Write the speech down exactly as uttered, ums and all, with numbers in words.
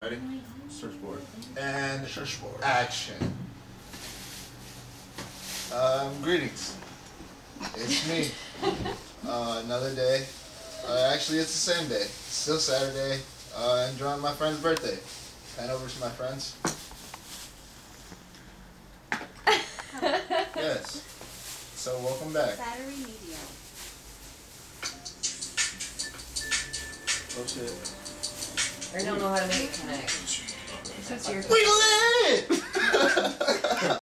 Ready? Surfboard. And Surfboard. action. Um, greetings. It's me. Uh, another day. Uh, actually, it's the same day. It's still Saturday. Uh, enjoying my friend's birthday. Hand over to my friends. Yes. So welcome back. Battery media. Oh shit. I don't know how to make it connect. Since you're We lit!